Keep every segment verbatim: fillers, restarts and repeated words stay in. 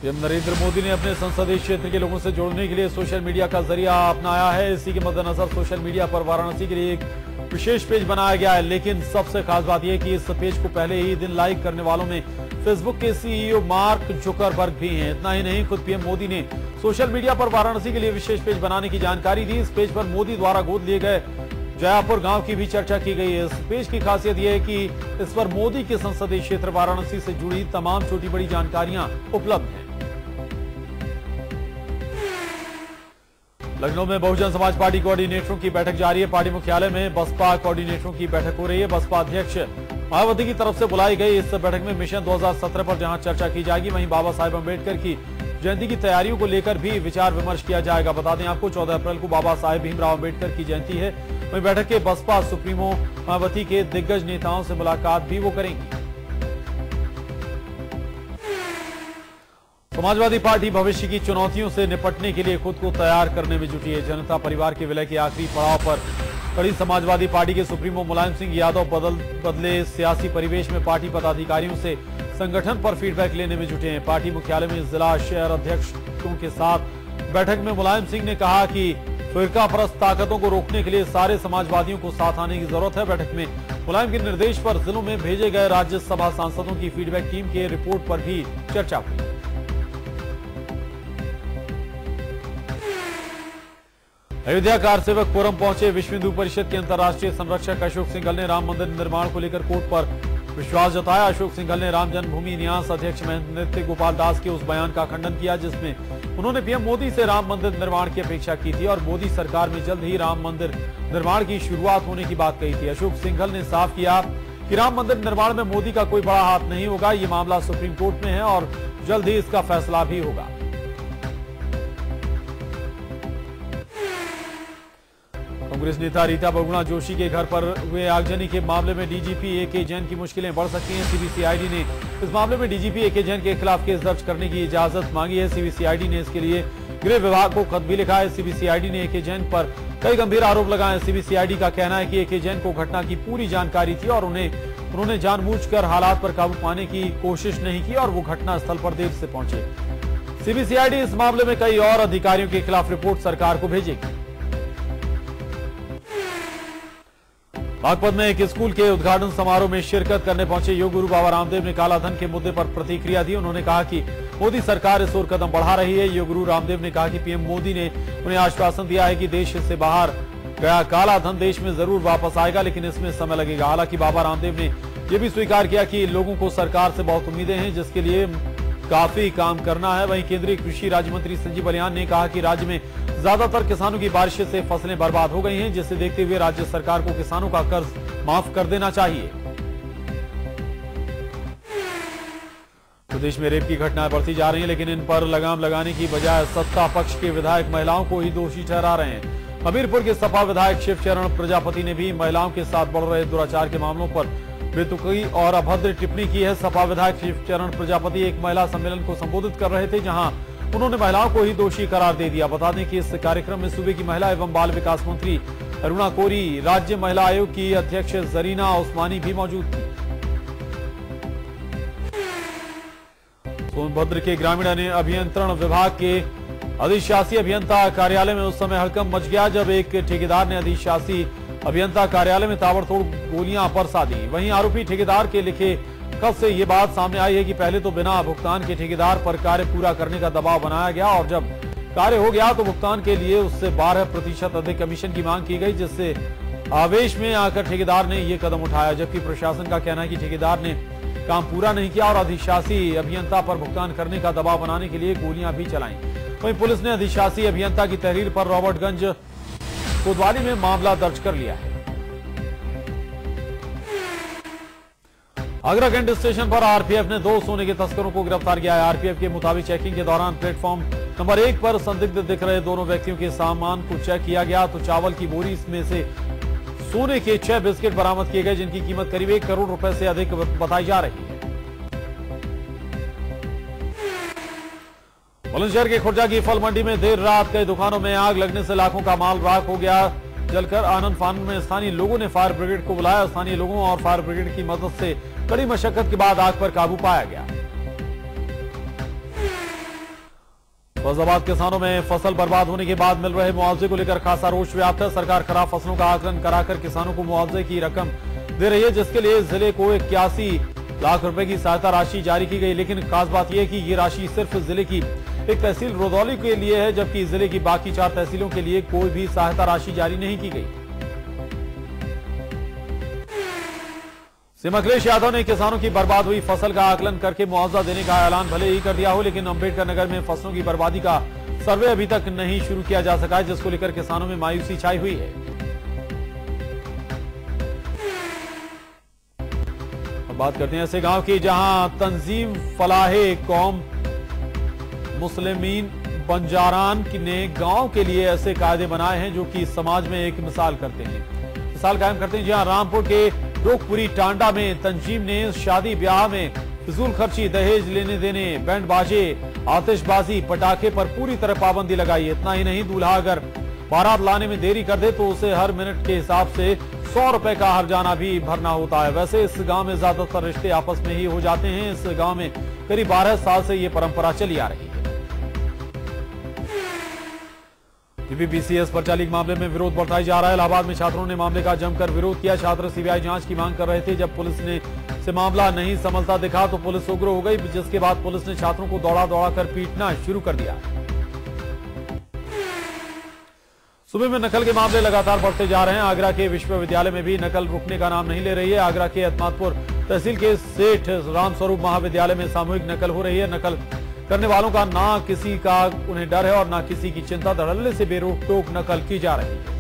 PM Narendra Modi ने अपने संसदीय क्षेत्र के लोगों से जोड़ने के लिए सोशल मीडिया का जरिया अपनाया है। इसी के मद्देनजर सोशल मीडिया पर वाराणसी के लिए एक विशेष पेज बनाया गया है। लेकिन सबसे खास बात यह कि इस पेज को पहले ही दिन लाइक करने वालों में फेसबुक के सीईओ मार्क जुकरबर्ग भी हैं। इतना ही नहीं, खुद पीएम मोदी ने सोशल मीडिया पर वाराणसी के लिए विशेष पेज बनाने की जानकारी दी। इस पेज पर मोदी द्वारा गोद लिए गए जयापुर गांव की भी चर्चा की गई है। इस पेज की खासियत यह है कि इस पर मोदी के संसदीय क्षेत्र वाराणसी से जुड़ी तमाम छोटी बड़ी जानकारियां उपलब्ध हैं। लखनऊ में बहुजन समाज पार्टी कोऑर्डिनेटरों की बैठक जारी है। पार्टी मुख्यालय में बसपा कोऑर्डिनेटरों की बैठक हो रही है। बसपा अध्यक्ष मायावती की तरफ से बुलाई गई इस बैठक में मिशन दो हज़ार सत्रह पर जहां चर्चा की जाएगी, वहीं बाबा साहेब अम्बेडकर की जयंती की तैयारियों को लेकर भी विचार विमर्श किया जाएगा। बता दें आपको, चौदह अप्रैल को बाबा साहेब भीमराव अम्बेडकर की जयंती है। वहीं बैठक के बसपा सुप्रीमो मायावती के दिग्गज नेताओं से मुलाकात भी वो करेंगी। समाजवादी पार्टी भविष्य की चुनौतियों से निपटने के लिए खुद को तैयार करने में जुटी है। जनता परिवार के विलय के आखिरी पड़ाव पर खड़ी समाजवादी पार्टी के सुप्रीमो मुलायम सिंह यादव बदल बदले सियासी परिवेश में पार्टी पदाधिकारियों से संगठन पर फीडबैक लेने में जुटे हैं। पार्टी मुख्यालय में जिला शहर अध्यक्षों के साथ बैठक में मुलायम सिंह ने कहा कि फिरकापरस्त ताकतों को रोकने के लिए सारे समाजवादियों को साथ आने की जरूरत है। बैठक में मुलायम के निर्देश पर जिलों में भेजे गए राज्यसभा सांसदों की फीडबैक टीम के रिपोर्ट पर भी चर्चा हुई। अयोध्या कार सेवक फोरम पहुंचे विश्व हिंदू परिषद के अंतर्राष्ट्रीय संरक्षक अशोक सिंघल ने राम मंदिर निर्माण को लेकर कोर्ट पर विश्वास जताया। अशोक सिंघल ने राम जन्मभूमि न्यास अध्यक्ष महेंद्र गोपाल दास के उस बयान का खंडन किया जिसमें उन्होंने पीएम मोदी से राम मंदिर निर्माण की अपेक्षा की थी और मोदी सरकार में जल्द ही राम मंदिर निर्माण की शुरुआत होने की बात कही थी। अशोक सिंघल ने साफ किया कि राम मंदिर निर्माण में मोदी का कोई बड़ा हाथ नहीं होगा। ये मामला सुप्रीम कोर्ट में है और जल्द ही इसका फैसला भी होगा। कांग्रेस नेता रीता बहुगुणा जोशी के घर पर हुए आगजनी के मामले में डीजीपी ए के जैन की मुश्किलें बढ़ सकती हैं। सीबीसीआईडी ने इस मामले में डीजीपी ए के जैन के खिलाफ केस दर्ज करने की इजाजत मांगी है। सीबीसीआईडी ने इसके लिए गृह विभाग को खत भी लिखा है। सीबीसीआईडी ने ए के जैन पर कई गंभीर आरोप लगाए। सीबीसीआईडी का कहना है कि ए के जैन को घटना की पूरी जानकारी थी और उन्हें उन्होंने जानबूझकर हालात पर काबू पाने की कोशिश नहीं की और वो घटना स्थल पर देर से पहुंचे। सीबीसीआईडी इस मामले में कई और अधिकारियों के खिलाफ रिपोर्ट सरकार को भेजेगी। बागपत में एक स्कूल के उद्घाटन समारोह में शिरकत करने पहुंचे योग गुरु बाबा रामदेव ने काला धन के मुद्दे पर प्रतिक्रिया दी। उन्होंने कहा कि मोदी सरकार इस ओर कदम बढ़ा रही है। योग गुरु रामदेव ने कहा कि पीएम मोदी ने उन्हें आश्वासन दिया है कि देश से बाहर गया काला धन देश में जरूर वापस आएगा, लेकिन इसमें समय लगेगा। हालांकि बाबा रामदेव ने यह भी स्वीकार किया कि लोगों को सरकार से बहुत उम्मीदें हैं जिसके लिए काफी काम करना है। वहीं केंद्रीय कृषि राज्य मंत्री संजीव बलियान ने कहा कि राज्य में ज्यादातर किसानों की बारिश से फसलें बर्बाद हो गई हैं, जिसे देखते हुए राज्य सरकार को किसानों का कर्ज माफ कर देना चाहिए। प्रदेश में रेप की घटनाएं बढ़ती जा रही हैं, लेकिन इन पर लगाम लगाने की बजाय सत्ता पक्ष के विधायक महिलाओं को ही दोषी ठहरा रहे हैं। हमीरपुर के सपा विधायक शिवचरण प्रजापति ने भी महिलाओं के साथ बढ़ रहे दुराचार के मामलों पर बेतुकी और अभद्र टिप्पणी की है। सपा विधायक शिवचरण प्रजापति एक महिला सम्मेलन को संबोधित कर रहे थे, जहां उन्होंने महिलाओं को ही दोषी करार दे दिया। बता दें कि इस कार्यक्रम में सूबे की महिला एवं बाल विकास मंत्री अरुणा कोरी, राज्य महिला आयोग की अध्यक्ष जरीना उस्मानी भी मौजूद थी। सोनभद्र के ग्रामीण अभियंत्रण विभाग के अधिशासी अभियंता कार्यालय में उस समय हड़कंप मच गया जब एक ठेकेदार ने अधिशासी अभियंता कार्यालय में ताबड़तोड़ गोलियां बरसा दी। वहीं आरोपी ठेकेदार के लिखे खत से ये बात सामने आई है कि पहले तो बिना भुगतान के ठेकेदार पर कार्य पूरा करने का दबाव बनाया गया और जब कार्य हो गया तो भुगतान के लिए उससे बारह प्रतिशत अधिक कमीशन की मांग की गई, जिससे आवेश में आकर ठेकेदार ने ये कदम उठाया। जबकि प्रशासन का कहना है कि ठेकेदार ने काम पूरा नहीं किया और अधिशासी अभियंता पर भुगतान करने का दबाव बनाने के लिए गोलियां भी चलाई। वहीं पुलिस ने अधिशासी अभियंता की तहरीर पर रॉबर्टगंज कोतवाली में मामला दर्ज कर लिया है। आगरा कैंट स्टेशन पर आरपीएफ ने दो सोने के तस्करों को गिरफ्तार किया है। आरपीएफ के मुताबिक चेकिंग के दौरान प्लेटफॉर्म नंबर एक पर संदिग्ध दिख रहे दोनों व्यक्तियों के सामान को चेक किया गया तो चावल की बोरी में से सोने के छह बिस्किट बरामद किए गए, जिनकी कीमत करीब एक करोड़ रुपए से अधिक बताई जा रही है। बुलंदशहर के खुर्जा की फल मंडी में देर रात कई दुकानों में आग लगने से लाखों का माल राख हो गया। जलकर आनंद फानन में स्थानीय लोगों ने फायर ब्रिगेड को बुलाया। स्थानीय लोगों और फायर ब्रिगेड की मदद से कड़ी मशक्कत के बाद आग पर काबू पाया गया। फैजाबाद किसानों में फसल बर्बाद होने के बाद मिल रहे मुआवजे को लेकर खासा रोष व्याप्त है। सरकार खराब फसलों का आकलन कराकर किसानों को मुआवजे की रकम दे रही है, जिसके लिए जिले को इक्यासी लाख रुपए की सहायता राशि जारी की गई। लेकिन खास बात यह है कि ये राशि सिर्फ जिले की एक तहसील रुदौली के लिए है, जबकि जिले की बाकी चार तहसीलों के लिए कोई भी सहायता राशि जारी नहीं की गई। सीएम अखिलेश यादव ने किसानों की बर्बाद हुई फसल का आकलन करके मुआवजा देने का ऐलान भले ही कर दिया हो, लेकिन अंबेडकर नगर में फसलों की बर्बादी का सर्वे अभी तक नहीं शुरू किया जा सका है, जिसको लेकर किसानों में मायूसी छाई हुई है। अब बात करते हैं ऐसे गांव की जहां तंजीम फलाहे कौम मुस्लिमीन बंजारान ने गांव के लिए ऐसे कायदे बनाए हैं जो कि समाज में एक मिसाल करते हैं मिसाल कायम करते हैं। जहां रामपुर के डोकपुरी टांडा में तंजीम ने शादी ब्याह में फिजूल खर्ची, दहेज लेने देने, बैंड बाजे, आतिशबाजी, पटाखे पर पूरी तरह पाबंदी लगाई। इतना ही नहीं, दूल्हा अगर बारात लाने में देरी कर दे तो उसे हर मिनट के हिसाब से सौ रुपए का हर्जाना भी भरना होता है। वैसे इस गांव में ज्यादातर रिश्ते आपस में ही हो जाते हैं। इस गांव में करीब बारह साल से ये परंपरा चली आ रही है। यूपीपीसीएस पर्चा लीक मामले में विरोध बढ़ाई जा रहा है। इलाहाबाद में छात्रों ने मामले का जमकर विरोध किया। छात्र सीबीआई जांच की मांग कर रहे थे। जब पुलिस ने से मामला नहीं संभलता दिखा तो पुलिस उग्र हो गई, जिसके बाद पुलिस ने छात्रों को दौड़ा दौड़ा कर पीटना शुरू कर दिया। सूबे में नकल के मामले लगातार बढ़ते जा रहे हैं। आगरा के विश्वविद्यालय में भी नकल रुकने का नाम नहीं ले रही है। आगरा के अहमदपुर तहसील के सेठ रामस्वरूप महाविद्यालय में सामूहिक नकल हो रही है। नकल करने वालों का ना किसी का उन्हें डर है और ना किसी की चिंता। धड़ल्ले से बेरोक टोक नकल की जा रही है।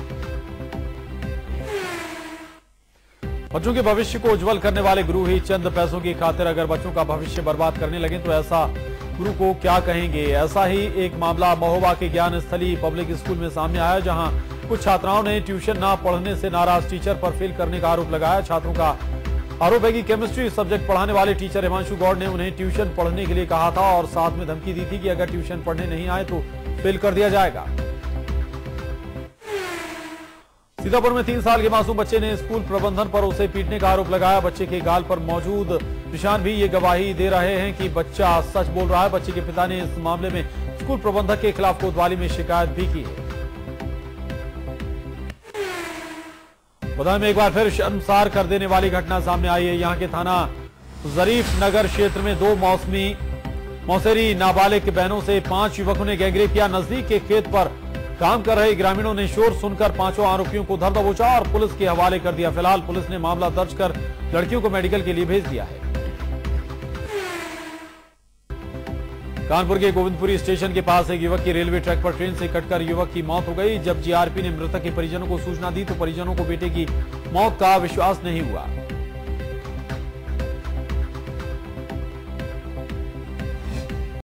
बच्चों के भविष्य को उज्जवल करने वाले गुरु ही चंद पैसों की खातिर अगर बच्चों का भविष्य बर्बाद करने लगे तो ऐसा गुरु को क्या कहेंगे। ऐसा ही एक मामला महोबा के ज्ञान स्थली पब्लिक स्कूल में सामने आया, जहां कुछ छात्राओं ने ट्यूशन न पढ़ने से नाराज टीचर पर फेल करने का आरोप लगाया। छात्रों का आरोप है कि केमिस्ट्री सब्जेक्ट पढ़ाने वाले टीचर हिमांशु गौड़ ने उन्हें ट्यूशन पढ़ने के लिए कहा था और साथ में धमकी दी थी कि अगर ट्यूशन पढ़ने नहीं आए तो फेल कर दिया जाएगा। सीतापुर में तीन साल के मासूम बच्चे ने स्कूल प्रबंधन पर उसे पीटने का आरोप लगाया। बच्चे के गाल पर मौजूद निशान भी ये गवाही दे रहे हैं कि बच्चा सच बोल रहा है। बच्चे के पिता ने इस मामले में स्कूल प्रबंधक के खिलाफ कोतवाली में शिकायत भी की है। बदायूं में एक बार फिर शर्मसार कर देने वाली घटना सामने आई है। यहां के थाना जरीफ नगर क्षेत्र में दो मौसमी मौसेरी नाबालिग बहनों से पांच युवकों ने गैंगरेप किया। नजदीक के खेत पर काम कर रहे ग्रामीणों ने शोर सुनकर पांचों आरोपियों को धर दबोचा और पुलिस के हवाले कर दिया। फिलहाल पुलिस ने मामला दर्ज कर लड़कियों को मेडिकल के लिए भेज दिया है। कानपुर के गोविंदपुरी स्टेशन के पास एक युवक की रेलवे ट्रैक पर ट्रेन से कटकर युवक की मौत हो गई। जब जीआरपी ने मृतक के परिजनों को सूचना दी तो परिजनों को बेटे की मौत का विश्वास नहीं हुआ।